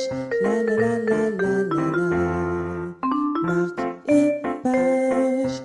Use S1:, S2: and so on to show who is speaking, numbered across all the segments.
S1: Page, la la la la la la la. Marc et Page.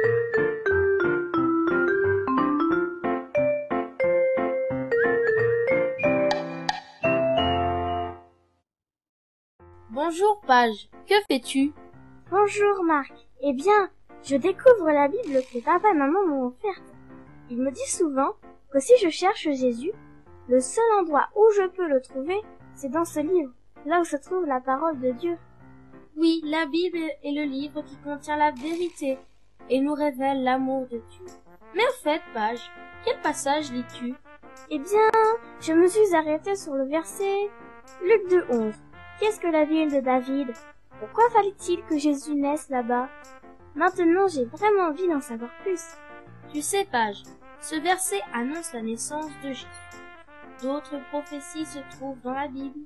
S2: Bonjour Page, que fais-tu?
S3: Bonjour Marc. Eh bien, je découvre la Bible que papa et maman m'ont offerte. Ils me disent souvent que si je cherche Jésus, le seul endroit où je peux le trouver, c'est dans ce livre, là où se trouve la parole de Dieu.
S2: Oui, la Bible est le livre qui contient la vérité et nous révèle l'amour de Dieu. Mais en fait, Page, quel passage lis-tu?
S3: Eh bien, je me suis arrêtée sur le verset Luc 2:11. Qu'est-ce que la ville de David? Pourquoi fallait-il que Jésus naisse là-bas? Maintenant, j'ai vraiment envie d'en savoir plus.
S2: Tu sais, Page, ce verset annonce la naissance de Jésus. D'autres prophéties se trouvent dans la Bible.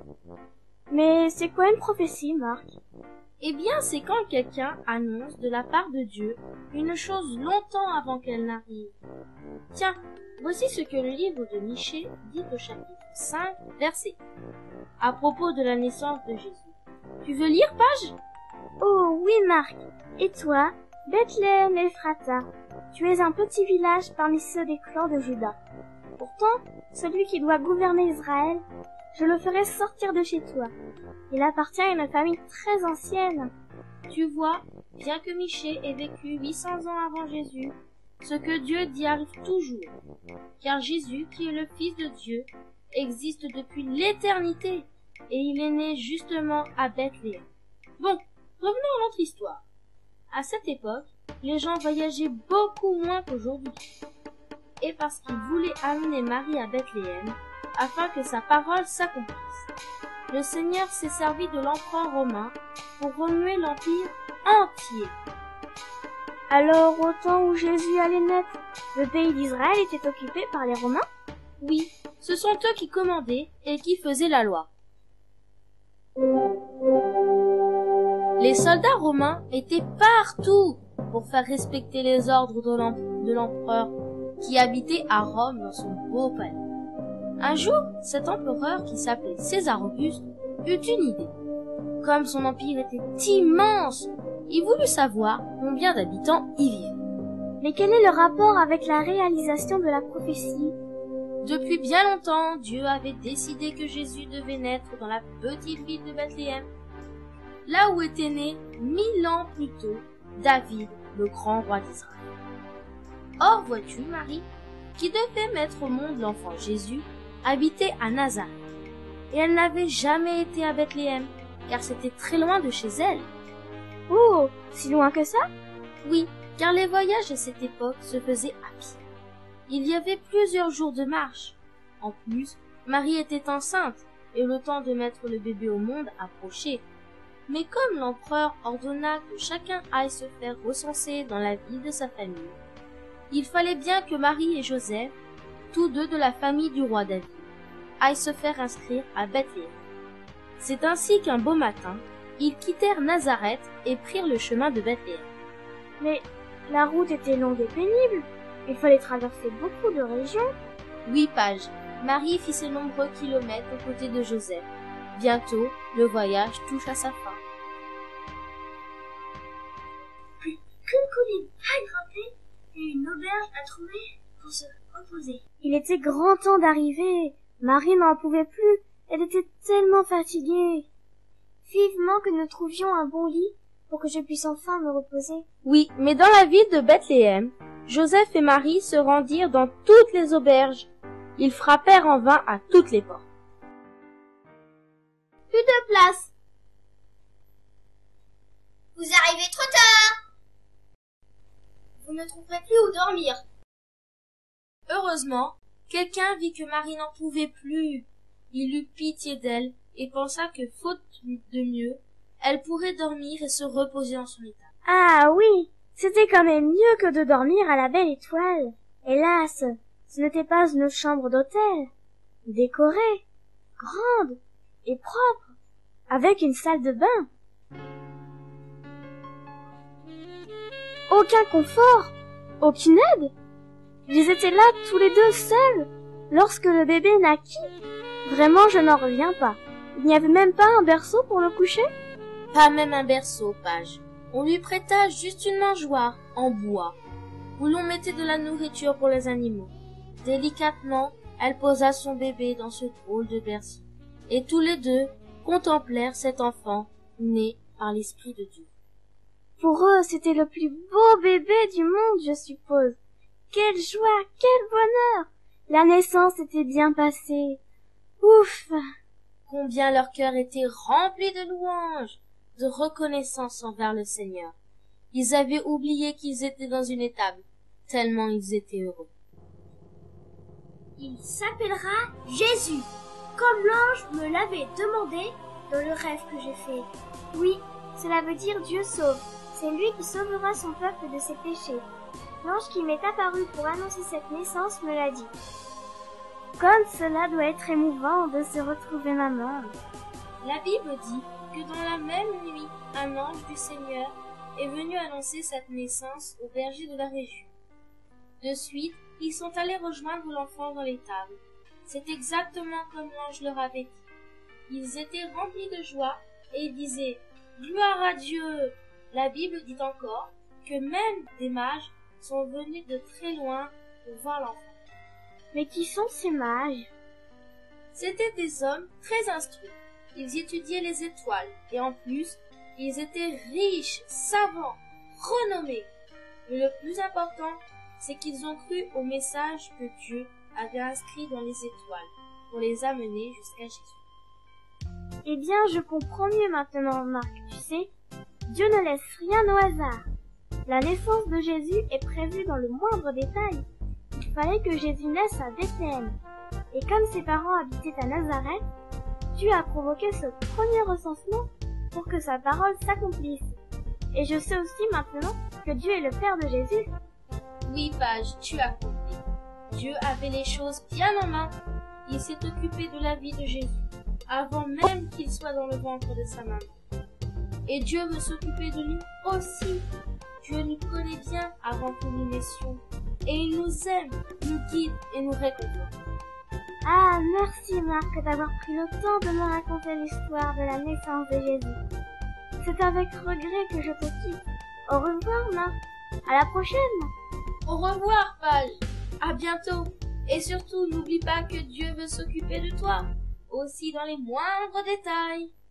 S3: Mais c'est quoi une prophétie, Marc?
S2: Eh bien, c'est quand quelqu'un annonce de la part de Dieu une chose longtemps avant qu'elle n'arrive. Tiens, voici ce que le livre de Michée dit au chapitre 5, verset 1, à propos de la naissance de Jésus. Tu veux lire, Page?
S3: Oh oui, Marc. Et toi, Bethléem Ephrata, tu es un petit village parmi ceux des clans de Juda. Pourtant, celui qui doit gouverner Israël, je le ferai sortir de chez toi. Il appartient à une famille très ancienne.
S2: Tu vois, bien que Michée ait vécu 800 ans avant Jésus, ce que Dieu dit arrive toujours. Car Jésus, qui est le Fils de Dieu, existe depuis l'éternité, et il est né justement à Bethléem. Bon, revenons à notre histoire. À cette époque, les gens voyageaient beaucoup moins qu'aujourd'hui. Et parce qu'ils voulaient amener Marie à Bethléem, afin que sa parole s'accomplisse, le Seigneur s'est servi de l'empereur romain pour remuer l'empire entier.
S3: Alors, au temps où Jésus allait naître, le pays d'Israël était occupé par les Romains?
S2: Oui, ce sont eux qui commandaient et qui faisaient la loi. Les soldats romains étaient partout pour faire respecter les ordres de l'empereur qui habitait à Rome dans son beau palais. Un jour, cet empereur qui s'appelait César Auguste eut une idée. Comme son empire était immense, il voulut savoir combien d'habitants y vivaient.
S3: Mais quel est le rapport avec la réalisation de la prophétie?
S2: Depuis bien longtemps, Dieu avait décidé que Jésus devait naître dans la petite ville de Bethléem, là où était né 1000 ans plus tôt David, le grand roi d'Israël. Or, vois-tu, Marie, qui devait mettre au monde l'enfant Jésus, habitait à Nazareth, et elle n'avait jamais été à Bethléem, car c'était très loin de chez elle.
S3: Oh, si loin que ça?
S2: Oui, car les voyages à cette époque se faisaient à pied. Il y avait plusieurs jours de marche. En plus, Marie était enceinte, et le temps de mettre le bébé au monde approchait. Mais comme l'empereur ordonna que chacun aille se faire recenser dans la ville de sa famille, il fallait bien que Marie et Joseph, tous deux de la famille du roi David, aillent se faire inscrire à Bethléem. C'est ainsi qu'un beau matin, ils quittèrent Nazareth et prirent le chemin de Bethléem.
S3: Mais la route était longue et pénible. Il fallait traverser beaucoup de régions.
S2: Oui, Page, Marie fit ses nombreux kilomètres aux côtés de Joseph. Bientôt, le voyage touche à sa fin.
S3: Plus qu'une colline à grimper et une auberge à trouver pour se reposer. Il était grand temps d'arriver. Marie n'en pouvait plus. Elle était tellement fatiguée. Vivement que nous trouvions un bon lit pour que je puisse enfin me reposer.
S2: Oui, mais dans la ville de Bethléem, Joseph et Marie se rendirent dans toutes les auberges. Ils frappèrent en vain à toutes les portes.
S3: Plus de place.
S4: Vous arrivez trop tard.
S3: Vous ne trouverez plus où dormir.
S2: Heureusement, quelqu'un vit que Marie n'en pouvait plus. Il eut pitié d'elle et pensa que, faute de mieux, elle pourrait dormir et se reposer dans son état.
S3: Ah oui, c'était quand même mieux que de dormir à la belle étoile. Hélas, ce n'était pas une chambre d'hôtel, décorée, grande et propre, avec une salle de bain. Aucun confort, aucune aide. Ils étaient là tous les deux seuls lorsque le bébé naquit. Vraiment, je n'en reviens pas. Il n'y avait même pas un berceau pour le coucher?
S2: Pas même un berceau, Page. On lui prêta juste une mangeoire en bois, où l'on mettait de la nourriture pour les animaux. Délicatement, elle posa son bébé dans ce drôle de berceau, et tous les deux contemplèrent cet enfant né par l'Esprit de Dieu.
S3: Pour eux, c'était le plus beau bébé du monde, je suppose. Quelle joie, quel bonheur! La naissance était bien passée. Ouf!
S2: Combien leur cœur était rempli de louanges, de reconnaissance envers le Seigneur. Ils avaient oublié qu'ils étaient dans une étable, tellement ils étaient heureux.
S3: Il s'appellera Jésus, comme l'ange me l'avait demandé dans le rêve que j'ai fait. Oui, cela veut dire Dieu sauve. C'est lui qui sauvera son peuple de ses péchés. L'ange qui m'est apparu pour annoncer cette naissance me l'a dit. Comme cela doit être émouvant de se retrouver maman.
S2: La Bible dit que dans la même nuit, un ange du Seigneur est venu annoncer cette naissance aux bergers de la région. De suite, ils sont allés rejoindre l'enfant dans l'étable. C'est exactement comme l'ange leur avait dit. Ils étaient remplis de joie et ils disaient « Gloire à Dieu !» La Bible dit encore que même des mages sont venus de très loin pour voir l'enfant.
S3: Mais qui sont ces mages?
S2: C'étaient des hommes très instruits. Ils étudiaient les étoiles et en plus, ils étaient riches, savants, renommés. Mais le plus important, c'est qu'ils ont cru au message que Dieu avait inscrit dans les étoiles pour les amener jusqu'à Jésus.
S3: Eh bien, je comprends mieux maintenant, Marc. Tu sais, Dieu ne laisse rien au hasard. La naissance de Jésus est prévue dans le moindre détail. Il fallait que Jésus naisse à Bethléem. Et comme ses parents habitaient à Nazareth, Dieu a provoqué ce premier recensement pour que sa parole s'accomplisse. Et je sais aussi maintenant que Dieu est le Père de Jésus.
S2: Oui, Page, tu as compris. Dieu avait les choses bien en main. Il s'est occupé de la vie de Jésus, avant même qu'il soit dans le ventre de sa maman. Et Dieu veut s'occuper de nous aussi. Dieu nous connaît bien avant que nous naissions. Et il nous aime, nous guide et nous réconforte.
S3: Ah, merci Marc d'avoir pris le temps de me raconter l'histoire de la naissance de Jésus. C'est avec regret que je te quitte. Au revoir Marc. À la prochaine.
S2: Au revoir, Page. À bientôt. Et surtout, n'oublie pas que Dieu veut s'occuper de toi, aussi dans les moindres détails.